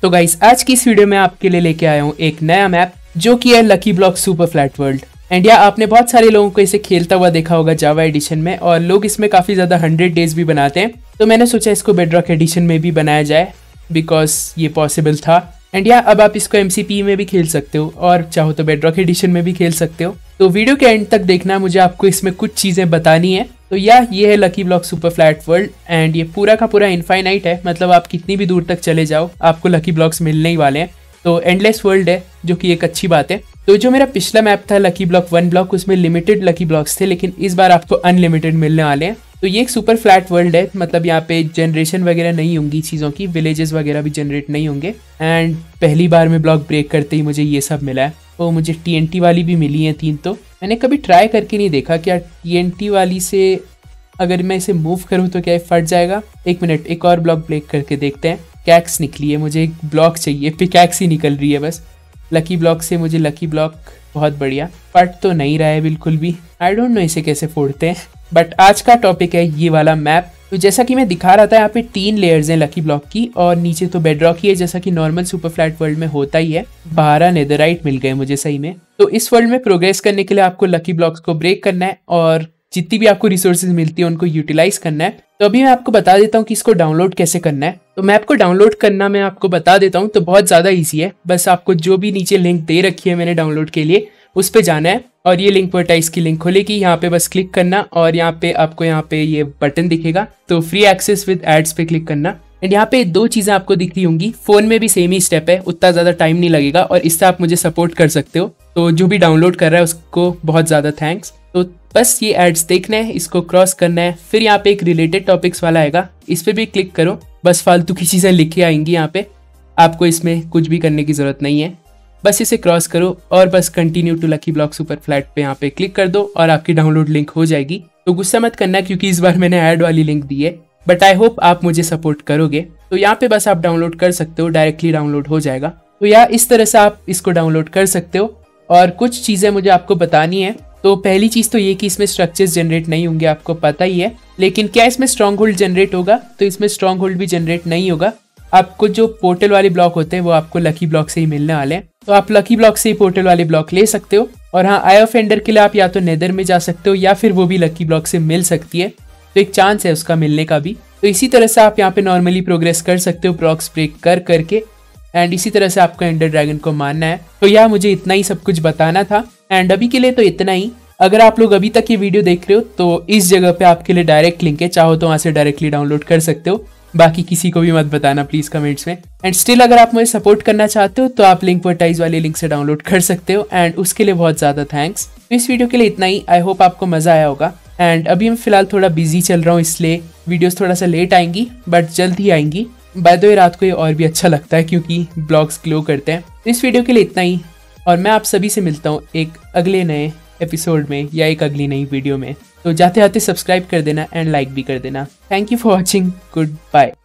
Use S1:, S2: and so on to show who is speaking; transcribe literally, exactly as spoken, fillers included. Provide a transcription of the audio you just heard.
S1: तो गाइस आज की इस वीडियो में आपके लिए लेके आया हूँ एक नया मैप जो कि है lucky block super flat world. And या आपने बहुत सारे लोगों को इसे खेलता हुआ देखा होगा जावा एडिशन में, और लोग इसमें काफ़ी ज़्यादा हंड्रेड डेज भी बनाते हैं। तो मैंने सोचा इसको बेडरॉक एडिशन में भी बनाया जाए बिकॉज ये पॉसिबल था। एंड या अब आप इसको एमसीपी में भी खेल सकते हो और चाहो तो बेडरॉक एडिशन में भी खेल सकते हो। तो वीडियो के एंड तक देखना, मुझे आपको इसमें कुछ चीज़ें बतानी है। तो या ये है lucky block super flat world and ये पूरा का पूरा इनफाइनाइट है, मतलब आप कितनी भी दूर तक चले जाओ आपको लकी ब्लॉक्स मिलने ही वाले हैं। तो एंडलेस वर्ल्ड है जो कि एक अच्छी बात है। तो जो मेरा पिछला मैप था लकी ब्लॉक वन ब्लॉक, उसमें लिमिटेड लकी ब्लॉक्स थे, लेकिन इस बार आपको अनलिमिटेड मिलने वाले हैं। तो ये एक सुपर फ्लैट वर्ल्ड है, मतलब यहाँ पे जनरेशन वगैरह नहीं होंगी चीज़ों की, विलेजेस वगैरह भी जनरेट नहीं होंगे। एंड पहली बार में ब्लॉक ब्रेक करते ही मुझे ये सब मिला है। तो मुझे टीएनटी वाली भी मिली है तीन। तो मैंने कभी ट्राई करके नहीं देखा क्या टीएनटी वाली से अगर मैं इसे मूव करूँ तो क्या फट जाएगा। एक मिनट, एक और ब्लॉक ब्रेक करके देखते हैं। कैक्स निकली है, मुझे एक ब्लॉक चाहिए, पिकैक्स ही निकल रही है बस। लकी ब्लॉक से मुझे लकी ब्लॉक, बहुत बढ़िया। फट तो नहीं रहा है बिल्कुल भी, आई डोंट नो इसे कैसे फोड़ते हैं। बट आज का टॉपिक है ये वाला मैप। तो जैसा कि मैं दिखा रहा था, यहाँ पे तीन लेयर्स हैं लकी ब्लॉक की, और नीचे तो बेडरॉक ही है जैसा कि नॉर्मल सुपर फ्लैट वर्ल्ड में होता ही है। बारह नेदरराइट मिल गए मुझे सही में। तो इस वर्ल्ड में प्रोग्रेस करने के लिए आपको लकी ब्लॉक्स को ब्रेक करना है और जितनी भी आपको रिसोर्सेज मिलती है उनको यूटिलाइज करना है। तो अभी मैं आपको बता देता हूँ कि इसको डाउनलोड कैसे करना है। तो मैप को डाउनलोड करना मैं आपको बता देता हूँ, तो बहुत ज़्यादा ईजी है। बस आपको जो भी नीचे लिंक दे रखी है मैंने डाउनलोड के लिए, उस पर जाना है और ये लिंक वर्टाइज की लिंक खोलेगी। यहाँ पे बस क्लिक करना और यहाँ पे आपको यहाँ पे ये बटन दिखेगा, तो फ्री एक्सेस विद एड्स पे क्लिक करना। एंड यहाँ पे दो चीज़ें आपको दिख रही होंगी। फोन में भी सेम ही स्टेप है, उतना ज़्यादा टाइम नहीं लगेगा और इससे आप मुझे सपोर्ट कर सकते हो। तो जो भी डाउनलोड कर रहा है उसको बहुत ज़्यादा थैंक्स। तो बस ये एड्स देखना है, इसको क्रॉस करना है। फिर यहाँ पे एक रिलेटेड टॉपिक्स वाला आएगा, इस पर भी क्लिक करो। बस फालतू की चीज़ें लिखे आएंगी यहाँ पे, आपको इसमें कुछ भी करने की ज़रूरत नहीं है। बस इसे क्रॉस करो और बस continue to lucky block super flat पे यहाँ पे क्लिक कर दो और आपकी डाउनलोड लिंक हो जाएगी। तो गुस्सा मत करना क्योंकि इस बार मैंने ऐड वाली लिंक दी है, बट आई होप आप मुझे सपोर्ट करोगे। तो यहाँ पे बस आप डाउनलोड कर सकते हो, डायरेक्टली डाउनलोड हो जाएगा। तो यार इस तरह से आप इसको डाउनलोड कर सकते हो। और कुछ चीज़ें मुझे आपको बतानी है। तो पहली चीज़ तो ये कि इसमें स्ट्रक्चर्स जनरेट नहीं होंगे, आपको पता ही है। लेकिन क्या इसमें स्ट्रॉन्ग होल्ड जनरेट होगा? तो इसमें स्ट्रॉन्ग होल्ड भी जनरेट नहीं होगा। आपको जो पोर्टल वाले ब्लॉक होते हैं वो आपको लकी ब्लॉक से ही मिलने वाले हैं। तो आप लकी ब्लॉक से ही पोर्टल वाले ब्लॉक ले सकते हो। और हाँ, आई ऑफ एंडर के लिए आप या तो नेदर में जा सकते हो या फिर वो भी लकी ब्लॉक से मिल सकती है, तो एक चांस है उसका मिलने का भी। तो इसी तरह से आप यहाँ पे नॉर्मली प्रोग्रेस कर सकते हो ब्लॉक्स ब्रेक कर करके। एंड इसी तरह से आपको एंडर ड्रैगन को मारना है। तो यार मुझे इतना ही सब कुछ बताना था एंड अभी के लिए तो इतना ही। अगर आप लोग अभी तक ये वीडियो देख रहे हो तो इस जगह पे आपके लिए डायरेक्ट लिंक है, चाहो तो वहाँ से डायरेक्टली डाउनलोड कर सकते हो। बाकी किसी को भी मत बताना प्लीज़ कमेंट्स में। एंड स्टिल अगर आप मुझे सपोर्ट करना चाहते हो तो आप लिंक वर्टाइज वाले लिंक से डाउनलोड कर सकते हो एंड उसके लिए बहुत ज़्यादा थैंक्स। तो इस वीडियो के लिए इतना ही, आई होप आपको मज़ा आया होगा। एंड अभी मैं फिलहाल थोड़ा बिजी चल रहा हूँ, इसलिए वीडियोस थोड़ा सा लेट आएंगी बट जल्द ही आएंगी। बाय द वे रात को ये और भी अच्छा लगता है क्योंकि ब्लॉग्स ग्लो करते हैं। तो इस वीडियो के लिए इतना ही और मैं आप सभी से मिलता हूँ एक अगले नए एपिसोड में या एक अगली नई वीडियो में। तो जाते जाते सब्सक्राइब कर देना एंड लाइक भी कर देना। Thank you for watching, good bye.